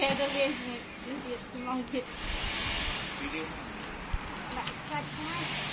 Ada lihat ni, semang kit. Video. Nak cut